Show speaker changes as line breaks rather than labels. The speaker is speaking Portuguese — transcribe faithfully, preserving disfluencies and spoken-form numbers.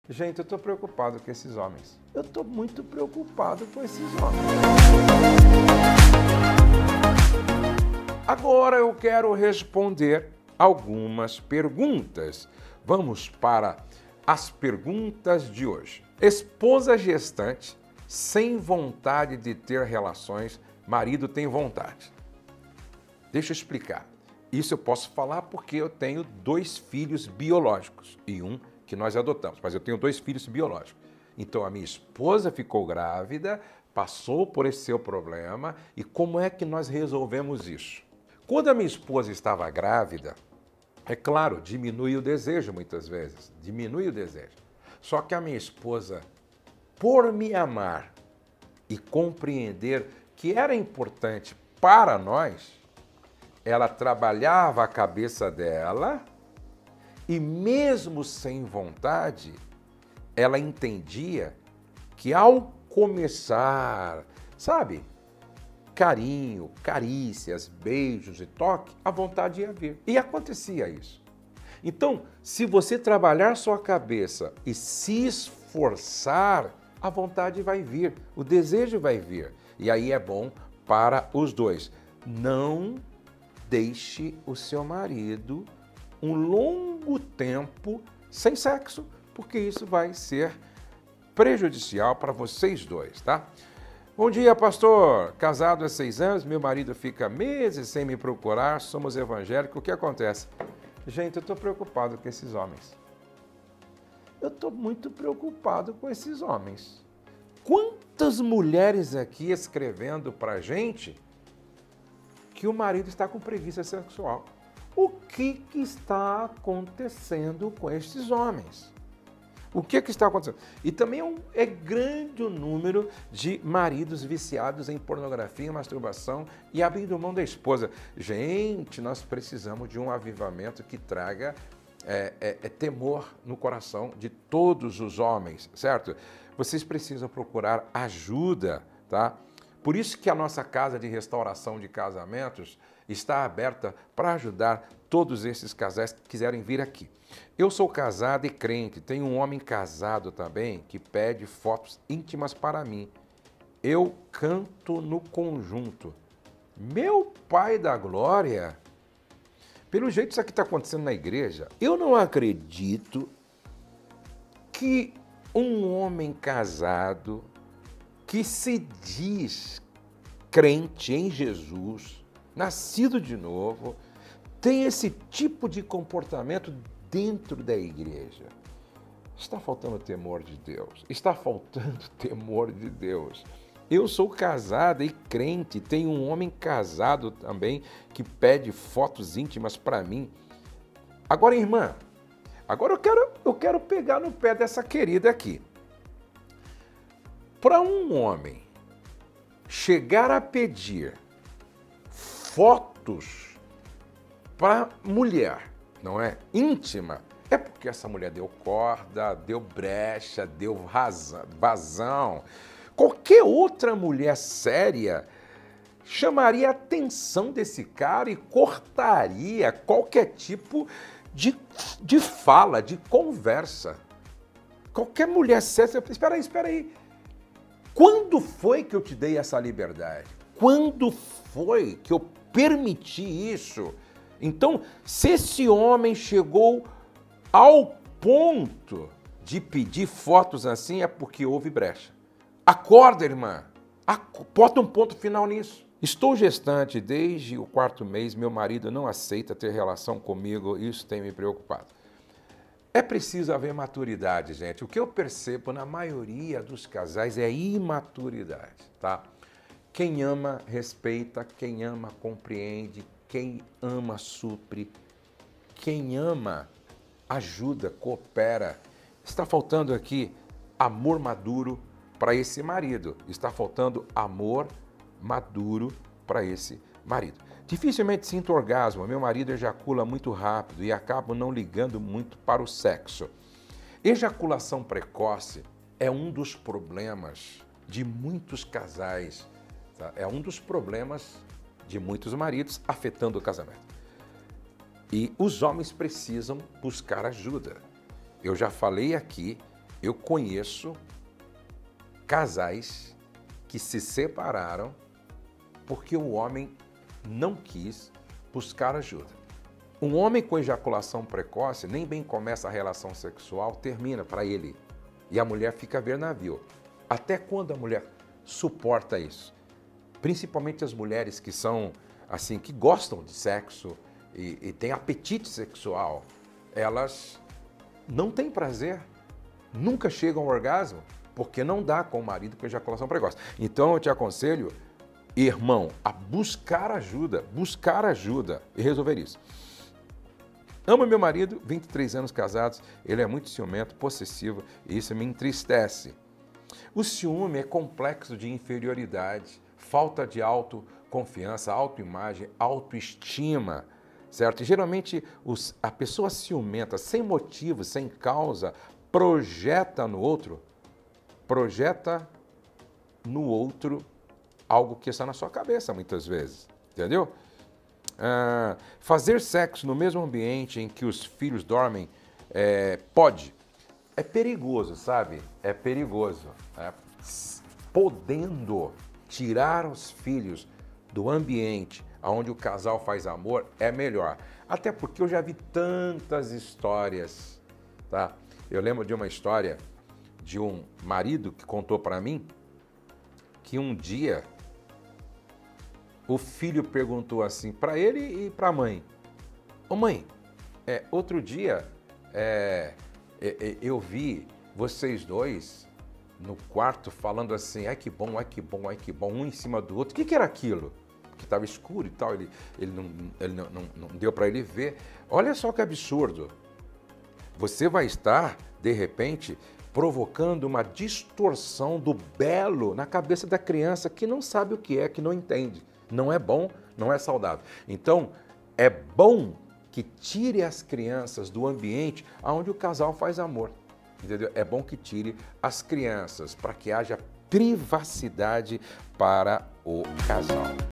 Gente, eu estou preocupado com esses homens. Eu estou muito preocupado com esses homens. Agora eu quero responder algumas perguntas. Vamos para as perguntas de hoje. Esposa gestante, sem vontade de ter relações, marido tem vontade. Deixa eu explicar. Isso eu posso falar porque eu tenho dois filhos biológicos e um que nós adotamos, mas eu tenho dois filhos biológicos. Então a minha esposa ficou grávida, passou por esse seu problema e como é que nós resolvemos isso? Quando a minha esposa estava grávida, é claro, diminui o desejo muitas vezes, diminui o desejo. Só que a minha esposa, por me amar e compreender que era importante para nós, ela trabalhava a cabeça dela e mesmo sem vontade, ela entendia que ao começar, sabe, carinho, carícias, beijos e toque, a vontade ia vir. E acontecia isso. Então, se você trabalhar sua cabeça e se esforçar, a vontade vai vir, o desejo vai vir. E aí é bom para os dois. Não deixe o seu marido um longo tempo sem sexo, porque isso vai ser prejudicial para vocês dois, tá? Bom dia, pastor. Casado há seis anos, meu marido fica meses sem me procurar, somos evangélicos. O que acontece? Gente, eu estou preocupado com esses homens. Eu estou muito preocupado com esses homens. Quantas mulheres aqui escrevendo para a gente que o marido está com preguiça sexual? O que, que está acontecendo com estes homens? O que, que está acontecendo? E também é, um, é grande o número de maridos viciados em pornografia e masturbação e abrindo mão da esposa. Gente, nós precisamos de um avivamento que traga é, é, é temor no coração de todos os homens, certo? Vocês precisam procurar ajuda, tá? Por isso que a nossa casa de restauração de casamentos está aberta para ajudar todos esses casais que quiserem vir aqui. Eu sou casado e crente, tenho um homem casado também que pede fotos íntimas para mim. Eu canto no conjunto. Meu Pai da Glória! Pelo jeito isso aqui está acontecendo na igreja. Eu não acredito que um homem casado que se diz crente em Jesus, nascido de novo, tem esse tipo de comportamento dentro da igreja. Está faltando temor de Deus. Está faltando temor de Deus. Eu sou casada e crente, tenho um homem casado também que pede fotos íntimas para mim. Agora, irmã, agora eu quero, eu quero pegar no pé dessa querida aqui. Para um homem chegar a pedir fotos para mulher, não é? Íntima, é porque essa mulher deu corda, deu brecha, deu razão, vazão. Qualquer outra mulher séria chamaria a atenção desse cara e cortaria qualquer tipo de, de fala, de conversa. Qualquer mulher séria, espera aí, espera aí. Quando foi que eu te dei essa liberdade? Quando foi que eu permiti isso? Então, se esse homem chegou ao ponto de pedir fotos assim, é porque houve brecha. Acorda, irmã. Bota um ponto final nisso. Estou gestante desde o quarto mês, meu marido não aceita ter relação comigo, isso tem me preocupado. É preciso haver maturidade, gente. O que eu percebo na maioria dos casais é imaturidade, tá? Quem ama, respeita. Quem ama, compreende. Quem ama, supre. Quem ama, ajuda, coopera. Está faltando aqui amor maduro para esse marido. Está faltando amor maduro para esse marido. Dificilmente sinto orgasmo, meu marido ejacula muito rápido e acabo não ligando muito para o sexo. Ejaculação precoce é um dos problemas de muitos casais, tá? É um dos problemas de muitos maridos afetando o casamento. E os homens precisam buscar ajuda. Eu já falei aqui Eu conheço casais que se separaram porque o homem não quis buscar ajuda. Um homem com ejaculação precoce, nem bem começa a relação sexual, termina para ele. E a mulher fica a ver navio. Até quando a mulher suporta isso? Principalmente as mulheres que são, assim, que gostam de sexo e, e têm apetite sexual, elas não têm prazer, nunca chegam ao orgasmo, porque não dá com o marido com ejaculação precoce. Então eu te aconselho, irmão, a buscar ajuda, buscar ajuda e resolver isso. Amo meu marido, vinte e três anos casados, ele é muito ciumento, possessivo e isso me entristece. O ciúme é complexo de inferioridade, falta de autoconfiança, autoimagem, autoestima, certo? E geralmente os, a pessoa ciumenta, sem motivo, sem causa, projeta no outro, projeta no outro algo que está na sua cabeça muitas vezes, entendeu? Ah, fazer sexo no mesmo ambiente em que os filhos dormem é, pode. É perigoso, sabe? É perigoso. É, podendo tirar os filhos do ambiente onde o casal faz amor, é melhor. Até porque eu já vi tantas histórias, tá? Eu lembro de uma história de um marido que contou para mim que um dia o filho perguntou assim para ele e para a mãe: ô mãe, é, outro dia é, é, é, eu vi vocês dois no quarto falando assim, ai que bom, ai que bom, ai que bom, um em cima do outro. O que, que era aquilo? Que estava escuro e tal, ele, ele, não, ele não, não, não deu para ele ver. Olha só que absurdo. Você vai estar, de repente, provocando uma distorção do belo na cabeça da criança que não sabe o que é, que não entende. Não é bom, não é saudável. Então, é bom que tire as crianças do ambiente onde o casal faz amor. Entendeu? É bom que tire as crianças para que haja privacidade para o casal.